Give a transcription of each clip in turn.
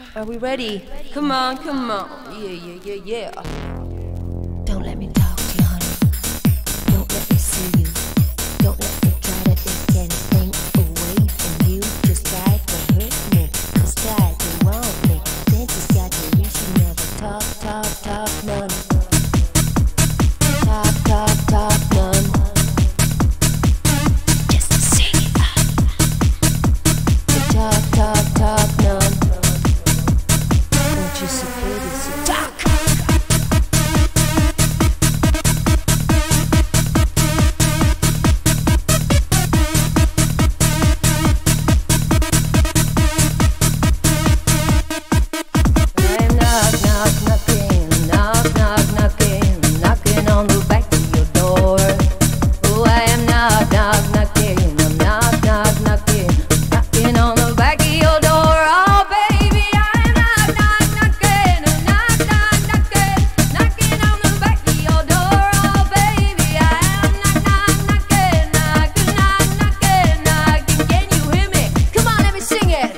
Are we ready? Come on, come on. Yeah. Don't let me talk to you, honey. Don't let me see you. Don't let me try to take anything away from you. Just try to hurt me. Just try to want me. Then just got to reach you. Never talk, none. Talk, none. Just sing it out. Talk, none. Won't you so pretty, so talk. Knocking on the back of your door. Oh, I am knocking, I'm knocking on the back of your door. Oh, baby, I am knocking on the back of your door. Oh, baby, I am knocking. Can you hear me? Come on, let me sing it.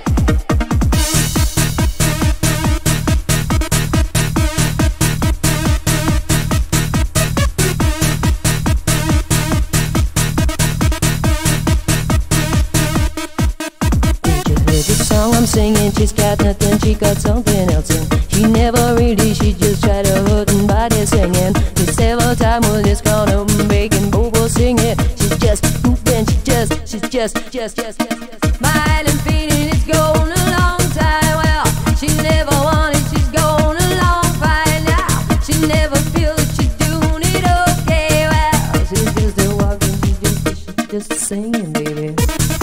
The song I'm singing, she's got nothing, she got something else in. She never really, she just tried to hurt and body singing. There's several times when it's gonna make and Bobo sing it. She's just moving, she's just smiling, feeling it's going a long time. Well, she never wanted, she's going a long fine now. She never feels that she's doing it okay. Well, she's just a walking, she's just singing, baby.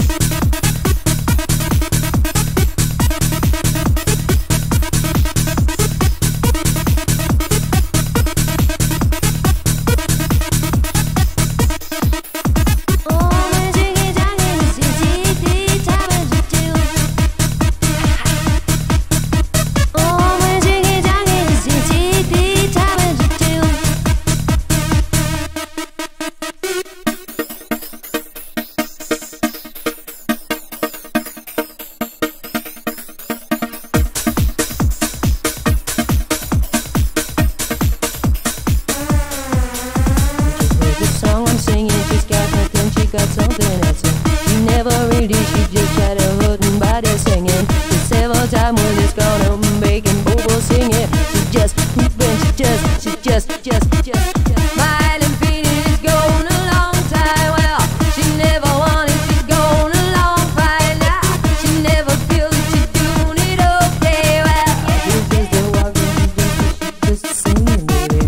Got something else in. She never really, she just tried to hurt and body singing. There's several times when it's gonna make and Bobo sing it. She's just moving, she's just smiling, feeling it's going a long time. Well, she never wanted, she's going a long fine now. She never feels that she's doing it okay. Well, she's just a walking, she's just singing, baby.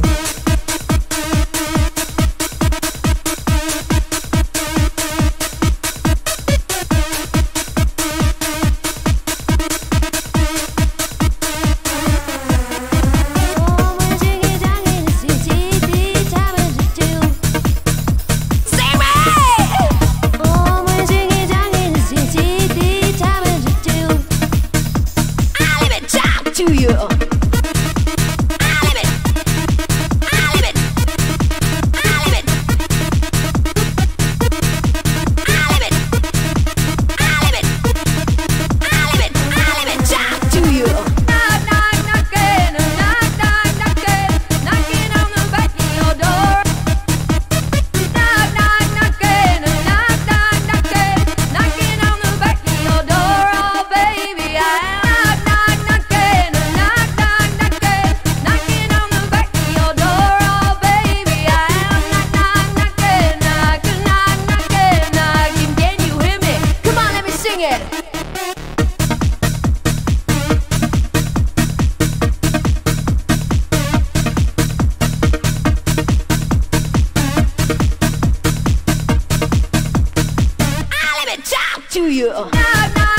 To you. I live it. Talk to you. Knocking on the back of your door. Knocking on the back of your door. Oh, baby, I am knocking on the back of your door. Oh, baby, I am knocking. Can you hear me? Come on, let me sing it. I let me talk to you.